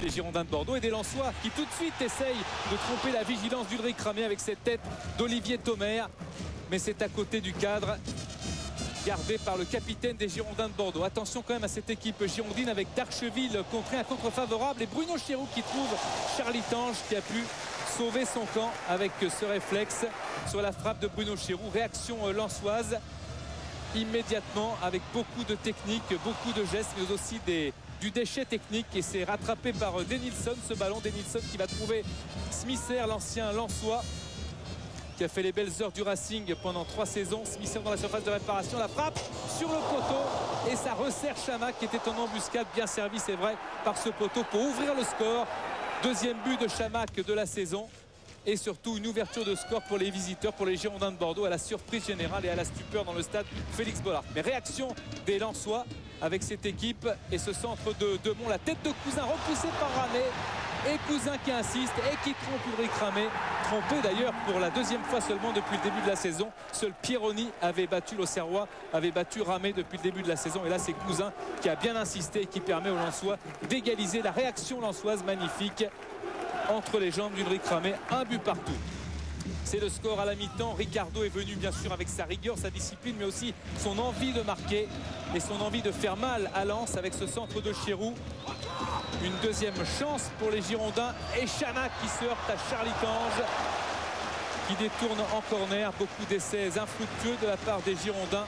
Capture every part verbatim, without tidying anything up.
les Girondins de Bordeaux, et des Lensois qui tout de suite essayent de tromper la vigilance d'Ulrich Ramé avec cette tête d'Olivier Thomer. Mais c'est à côté du cadre, gardé par le capitaine des Girondins de Bordeaux. Attention quand même à cette équipe girondine avec Darcheville contré, un contre favorable, et Bruno Chéroux qui trouve Charlie Tange qui a pu sauver son camp avec ce réflexe sur la frappe de Bruno Chéroux. Réaction lensoise immédiatement avec beaucoup de technique, beaucoup de gestes, mais aussi des, du déchet technique, et c'est rattrapé par Denilson ce ballon. Denilson qui va trouver Smisser, l'ancien lensois qui a fait les belles heures du Racing pendant trois saisons. Smisser dans la surface de réparation, la frappe sur le poteau, et ça resserre Chamac qui était en embuscade, bien servi c'est vrai par ce poteau pour ouvrir le score. Deuxième but de Chamac de la saison, et surtout une ouverture de score pour les visiteurs, pour les Girondins de Bordeaux, à la surprise générale et à la stupeur dans le stade Félix Bollard. Mais réaction des Lensois avec cette équipe et ce centre de Demont, la tête de Cousin repoussée par Ramé, et Cousin qui insiste et qui trompe Ulrich Ramé, trompé d'ailleurs pour la deuxième fois seulement depuis le début de la saison. Seul Pierroni avait battu, l'Auxerrois avait battu Ramé depuis le début de la saison, et là c'est Cousin qui a bien insisté et qui permet aux Lensois d'égaliser. La réaction lensoise magnifique entre les jambes d'Ulrich Ramé, un but partout. C'est le score à la mi-temps. Ricardo est venu bien sûr avec sa rigueur, sa discipline, mais aussi son envie de marquer et son envie de faire mal à Lens avec ce centre de Chéroux. Une deuxième chance pour les Girondins, et Chamac qui se heurte à Charlie Tange qui détourne en corner. Beaucoup d'essais infructueux de la part des Girondins.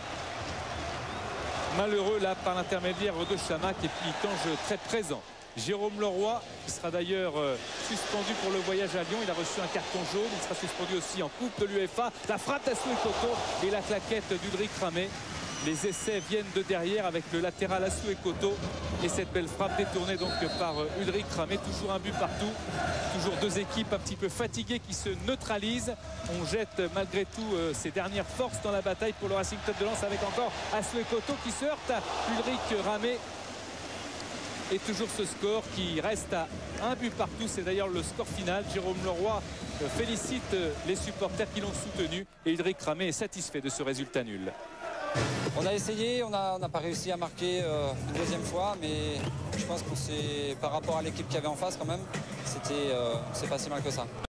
Malheureux là par l'intermédiaire de Chamac, et puis Tange très présent. Jérôme Leroy qui sera d'ailleurs euh, suspendu pour le voyage à Lyon. Il a reçu un carton jaune. Il sera suspendu aussi en Coupe de l'U E F A. La frappe d'Asuekoto et la claquette d'Ulrich Ramé. Les essais viennent de derrière avec le latéral Asuekoto et cette belle frappe détournée donc par Ulrich Ramé. Toujours un but partout. Toujours deux équipes un petit peu fatiguées qui se neutralisent. On jette malgré tout euh, ses dernières forces dans la bataille pour le Racing Club de Lens, avec encore Asuekoto qui se heurte à Ulrich Ramé. Et toujours ce score qui reste à un but partout. C'est d'ailleurs le score final. Jérôme Leroy félicite les supporters qui l'ont soutenu, et Ulrich Ramé est satisfait de ce résultat nul. On a essayé, on n'a on n'a pas réussi à marquer euh, une deuxième fois, mais je pense qu'on s'est, par rapport à l'équipe qu'il y avait en face quand même, c'était euh, c'est pas si mal que ça.